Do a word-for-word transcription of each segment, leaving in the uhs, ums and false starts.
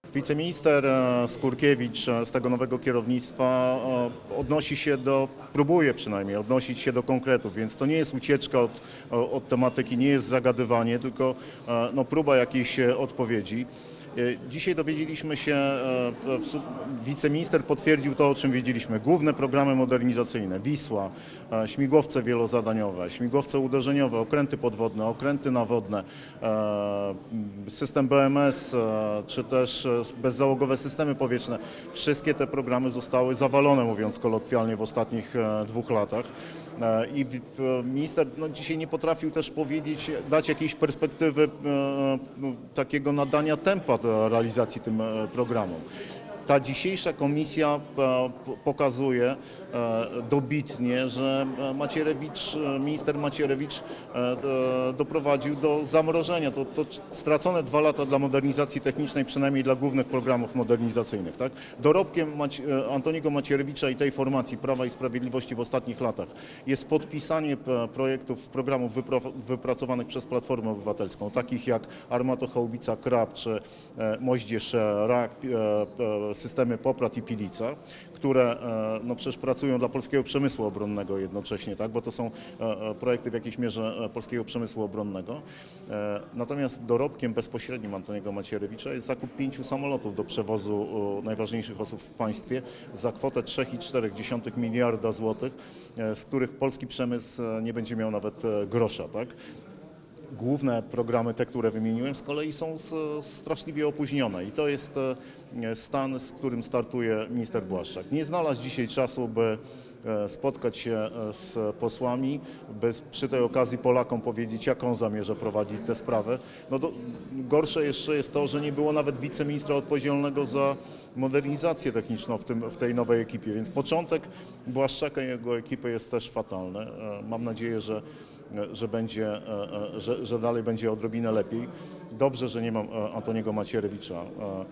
Wiceminister Skurkiewicz z tego nowego kierownictwa odnosi się do, próbuje przynajmniej odnosić się do konkretów, więc to nie jest ucieczka od, od tematyki, nie jest zagadywanie, tylko no, próba jakiejś odpowiedzi. Dzisiaj dowiedzieliśmy się, wiceminister potwierdził to, o czym wiedzieliśmy. Główne programy modernizacyjne, Wisła, śmigłowce wielozadaniowe, śmigłowce uderzeniowe, okręty podwodne, okręty nawodne, system B M S, czy też bezzałogowe systemy powietrzne. Wszystkie te programy zostały zawalone, mówiąc kolokwialnie, w ostatnich dwóch latach. I minister no, dzisiaj nie potrafił też powiedzieć, dać jakiejś perspektywy takiego nadania tempa do realizacji tym programom. Ta dzisiejsza komisja pokazuje dobitnie, że Macierewicz, minister Macierewicz doprowadził do zamrożenia. To, to stracone dwa lata dla modernizacji technicznej, przynajmniej dla głównych programów modernizacyjnych. Tak? Dorobkiem Maci Antoniego Macierewicza i tej formacji Prawa i Sprawiedliwości w ostatnich latach jest podpisanie projektów, programów wypracowanych przez Platformę Obywatelską, takich jak Armatochaubica, Krab czy Moździerz, Rak, systemy Poprad i Pilica, które no, przecież pracują dla polskiego przemysłu obronnego jednocześnie, tak? Bo to są projekty w jakiejś mierze polskiego przemysłu obronnego. Natomiast dorobkiem bezpośrednim Antoniego Macierewicza jest zakup pięciu samolotów do przewozu najważniejszych osób w państwie za kwotę trzy i cztery dziesiąte miliarda złotych, z których polski przemysł nie będzie miał nawet grosza. Tak? Główne programy, te, które wymieniłem, z kolei są straszliwie opóźnione i to jest stan, z którym startuje minister Błaszczak. Nie znalazł dzisiaj czasu, by spotkać się z posłami, by przy tej okazji Polakom powiedzieć, jak on zamierza prowadzić tę sprawę. No do, gorsze jeszcze jest to, że nie było nawet wiceministra odpowiedzialnego za modernizację techniczną w, tym, w tej nowej ekipie, więc początek Błaszczaka i jego ekipy jest też fatalny. Mam nadzieję, że Że, będzie, że, że dalej będzie odrobinę lepiej. Dobrze, że nie mam Antoniego Macierewicza.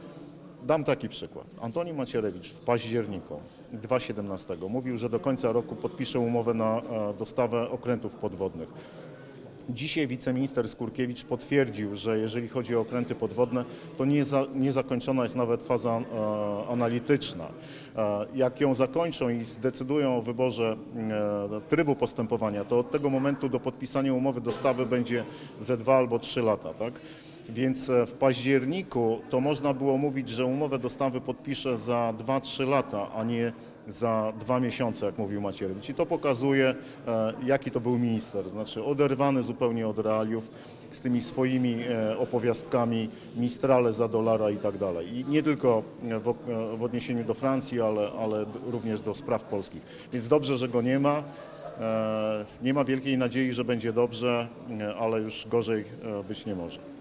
Dam taki przykład. Antoni Macierewicz w październiku dwa tysiące siedemnastego mówił, że do końca roku podpisze umowę na dostawę okrętów podwodnych. Dzisiaj wiceminister Skurkiewicz potwierdził, że jeżeli chodzi o okręty podwodne, to nie, za, nie zakończona jest nawet faza e, analityczna. E, jak ją zakończą i zdecydują o wyborze e, trybu postępowania, to od tego momentu do podpisania umowy dostawy będzie ze dwa albo trzy lata. Tak? Więc w październiku to można było mówić, że umowę dostawy podpisze za dwa trzy lata, a nie za dwa miesiące, jak mówił Macierewicz. I to pokazuje, jaki to był minister, znaczy oderwany zupełnie od realiów, z tymi swoimi opowiastkami, Mistrale za dolara i tak dalej. I nie tylko w, w odniesieniu do Francji, ale, ale również do spraw polskich. Więc dobrze, że go nie ma. Nie ma wielkiej nadziei, że będzie dobrze, ale już gorzej być nie może.